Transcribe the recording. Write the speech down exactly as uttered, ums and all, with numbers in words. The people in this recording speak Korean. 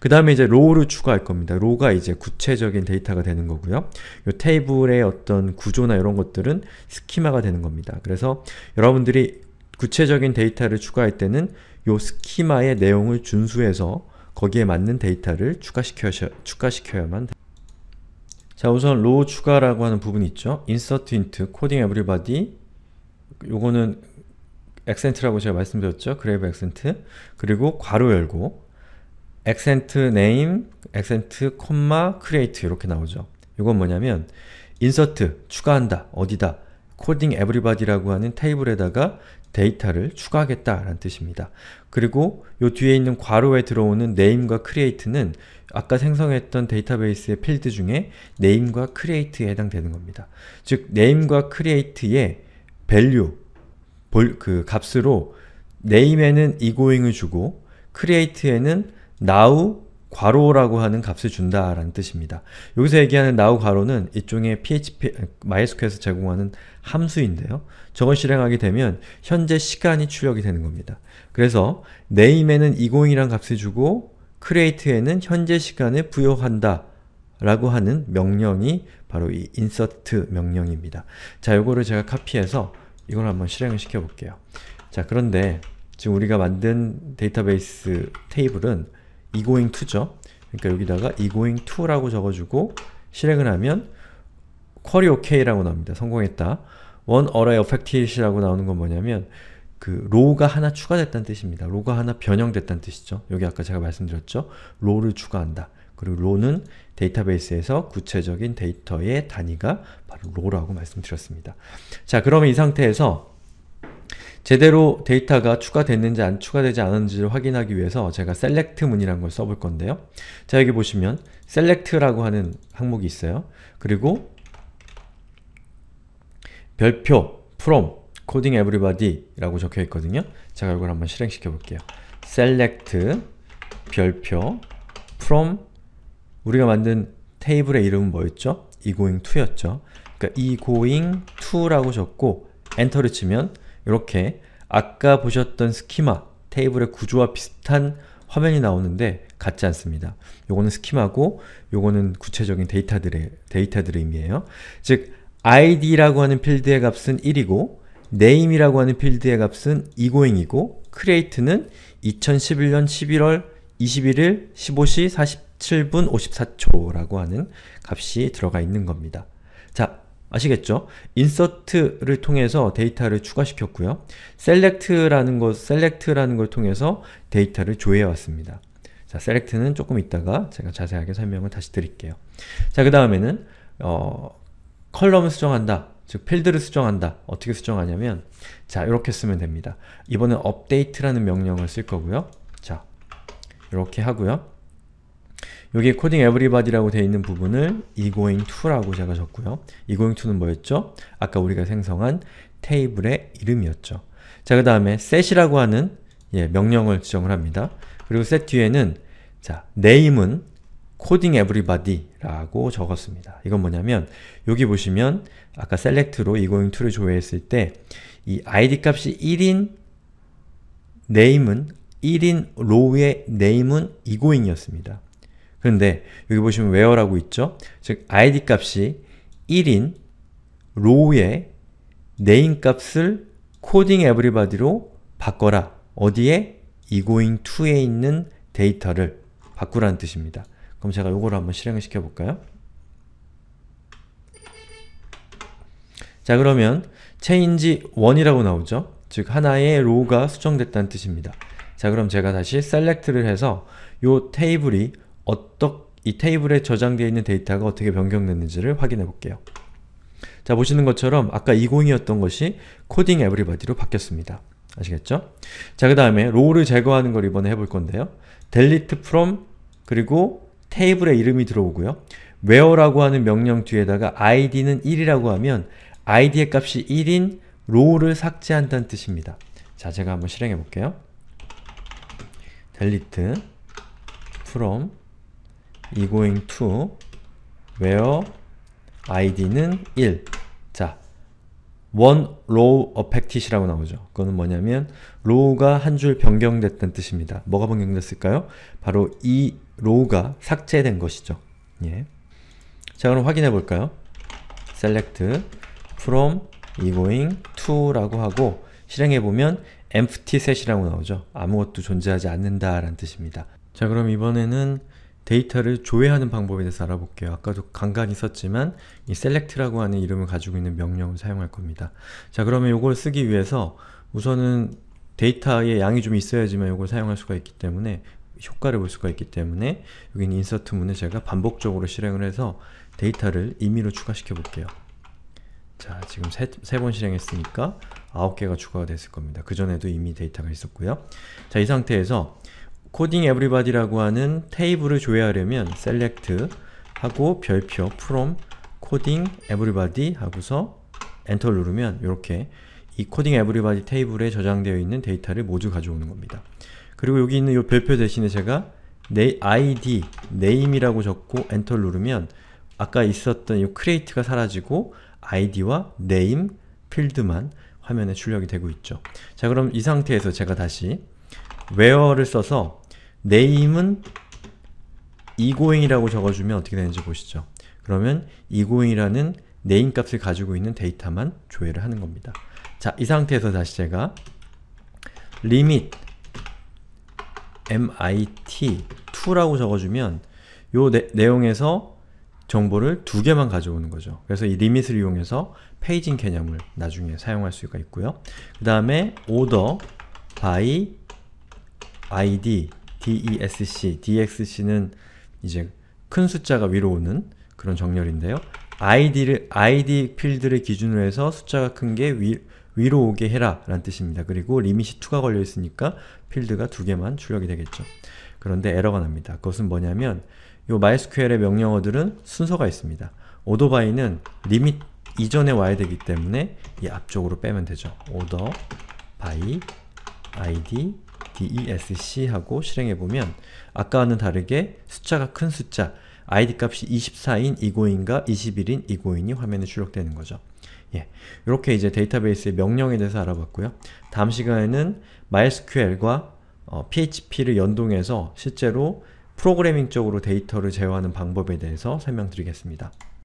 그 다음에 이제 로우를 추가할 겁니다. 로우가 이제 구체적인 데이터가 되는 거고요. 이 테이블의 어떤 구조나 이런 것들은 스키마가 되는 겁니다. 그래서 여러분들이 구체적인 데이터를 추가할 때는 이 스키마의 내용을 준수해서 거기에 맞는 데이터를 추가시켜, 추가시켜야만 됩니다. 자, 우선 로우 추가라고 하는 부분이 있죠. insert into coding everybody, 요거는 액센트라고 제가 말씀드렸죠. 그래브 액센트. 그리고 괄호 열고 액센트 네임, 액센트 콤마 크리에이트 이렇게 나오죠. 이건 뭐냐면 insert 추가한다. 어디다? 코딩 에브리바디라고 하는 테이블에다가 데이터를 추가하겠다 라는 뜻입니다. 그리고 요 뒤에 있는 괄호에 들어오는 name과 create는 아까 생성했던 데이터베이스의 필드 중에 name과 create에 해당되는 겁니다. 즉 name과 create의 value, 볼, 그 값으로 name에는 egoing을 주고 create에는 now 괄호라고 하는 값을 준다라는 뜻입니다. 여기서 얘기하는 now 괄호는 일종의 피에이치피, 마이에스큐엘에서 제공하는 함수인데요. 저걸 실행하게 되면 현재 시간이 출력이 되는 겁니다. 그래서 name에는 egoing이라는 값을 주고 create에는 현재 시간을 부여한다 라고 하는 명령이 바로 이 insert 명령입니다. 자, 요거를 제가 카피해서 이걸 한번 실행을 시켜 볼게요. 자, 그런데 지금 우리가 만든 데이터베이스 테이블은 egoing to죠. 그러니까 여기다가 egoing to라고 적어주고 실행을 하면 query ok라고 나옵니다. 성공했다. one array affected이라고 나오는 건 뭐냐면 그 row가 하나 추가됐다는 뜻입니다. row가 하나 변형됐다는 뜻이죠. 여기 아까 제가 말씀드렸죠. row를 추가한다. 그리고 row는 데이터베이스에서 구체적인 데이터의 단위가 바로 row라고 말씀드렸습니다. 자, 그러면 이 상태에서 제대로 데이터가 추가됐는지 안 추가되지 않았는지를 확인하기 위해서 제가 select 문이라는 걸 써볼 건데요. 자, 여기 보시면 select라고 하는 항목이 있어요. 그리고 별표 from coding everybody 라고 적혀 있거든요. 제가 이걸 한번 실행시켜 볼게요. select 별표 from 우리가 만든 테이블의 이름은 뭐였죠? egoing to였죠. 그러니까 egoing to라고 적고 엔터를 치면 이렇게 아까 보셨던 스키마, 테이블의 구조와 비슷한 화면이 나오는데 같지 않습니다. 요거는 스키마고 요거는 구체적인 데이터들의, 데이터들의 의미예요. 즉 아이디라고 하는 필드의 값은 일이고 name이라고 하는 필드의 값은 egoing이고 create는 이천십일 년 십일월 이십일일 십오 시 사십칠 분 오십사 초라고 하는 값이 들어가 있는 겁니다. 자, 아시겠죠? insert를 통해서 데이터를 추가시켰고요. select라는 것, select라는 걸 통해서 데이터를 조회해 왔습니다. 자, select는 조금 이따가 제가 자세하게 설명을 다시 드릴게요. 자, 그 다음에는 어, 컬럼을 수정한다. 즉, 필드를 수정한다. 어떻게 수정하냐면 자, 이렇게 쓰면 됩니다. 이번엔 update라는 명령을 쓸 거고요. 자, 이렇게 하고요. 여기 coding everybody라고 되어 있는 부분을 egoing to라고 제가 적고요. egoing to는 뭐였죠? 아까 우리가 생성한 테이블의 이름이었죠. 자, 그 다음에 set이라고 하는 예, 명령을 지정을 합니다. 그리고 set 뒤에는 자, name은 coding everybody라고 적었습니다. 이건 뭐냐면 여기 보시면 아까 select로 egoing to를 조회했을 때 이 아이디 값이 일인 name은 일인 row의 name은 egoing이었습니다. 그런데 여기 보시면 where라고 있죠? 즉 아이디 값이 일인 row의 name 값을 coding everybody로 바꿔라. 어디에? egoing to에 있는 데이터를 바꾸라는 뜻입니다. 그럼 제가 요거를 한번 실행을 시켜볼까요? 자, 그러면 change 원이라고 나오죠? 즉 하나의 row가 수정됐다는 뜻입니다. 자, 그럼 제가 다시 select를 해서 요 테이블이 어떻, 이 테이블에 저장되어 있는 데이터가 어떻게 변경됐는지를 확인해 볼게요. 자, 보시는 것처럼 아까 이공이었던 것이 coding everybody로 바뀌었습니다. 아시겠죠? 자, 그 다음에 row를 제거하는 걸 이번에 해볼 건데요. delete from 그리고 테이블의 이름이 들어오고요. where라고 하는 명령 뒤에다가 아이디는 일이라고 하면 아이디의 값이 일인 row를 삭제한다는 뜻입니다. 자, 제가 한번 실행해 볼게요. delete from egoing to where 아이디는 일. 자, one row affected이라고 나오죠. 그거는 뭐냐면 row가 한 줄 변경됐다는 뜻입니다. 뭐가 변경됐을까요? 바로 이 row가 삭제된 것이죠. 예. 자, 그럼 확인해 볼까요? select from egoing to 라고 하고 실행해 보면 empty set이라고 나오죠. 아무것도 존재하지 않는다 라는 뜻입니다. 자, 그럼 이번에는 데이터를 조회하는 방법에 대해서 알아볼게요. 아까도 간간히 썼지만 이 select라고 하는 이름을 가지고 있는 명령을 사용할 겁니다. 자, 그러면 이걸 쓰기 위해서 우선은 데이터의 양이 좀 있어야지만 이걸 사용할 수가 있기 때문에 효과를 볼 수가 있기 때문에 여기 있는 insert 문을 제가 반복적으로 실행을 해서 데이터를 임의로 추가시켜 볼게요. 자, 지금 세 번 실행했으니까 아홉 개가 추가가 됐을 겁니다. 그전에도 이미 데이터가 있었고요. 자, 이 상태에서 coding everybody라고 하는 테이블을 조회하려면 select 하고 별표 from coding everybody 하고서 엔터 누르면 이렇게 이 coding everybody 테이블에 저장되어 있는 데이터를 모두 가져오는 겁니다. 그리고 여기 있는 이 별표 대신에 제가 내 아이디, name이라고 적고 엔터 누르면 아까 있었던 이 create가 사라지고 아이디와 name 필드만 화면에 출력이 되고 있죠. 자, 그럼 이 상태에서 제가 다시 where를 써서 name은 egoing이라고 적어주면 어떻게 되는지 보시죠. 그러면 egoing이라는 name 값을 가지고 있는 데이터만 조회를 하는 겁니다. 자, 이 상태에서 다시 제가 limit mit to라고 적어주면 요 내, 내용에서 정보를 두 개만 가져오는 거죠. 그래서 이 limit을 이용해서 페이징 개념을 나중에 사용할 수가 있고요. 그 다음에 order by id, desc, dxc는 이제 큰 숫자가 위로 오는 그런 정렬인데요. id를, id 필드를 기준으로 해서 숫자가 큰 게 위로 오게 해라 라는 뜻입니다. 그리고 리밋이 이가 걸려 있으니까 필드가 두 개만 출력이 되겠죠. 그런데 에러가 납니다. 그것은 뭐냐면 이 마이에스큐엘의 명령어들은 순서가 있습니다. order by는 리밋 이전에 와야 되기 때문에 이 앞쪽으로 빼면 되죠. order by id desc 하고 실행해보면 아까와는 다르게 숫자가 큰 숫자 아이디 값이 이십사인 egoing과 이십일인 egoing이 화면에 출력되는 거죠. 예, 이렇게 이제 데이터베이스의 명령에 대해서 알아봤고요. 다음 시간에는 마이에스큐엘과 어, 피에이치피를 연동해서 실제로 프로그래밍적으로 데이터를 제어하는 방법에 대해서 설명드리겠습니다.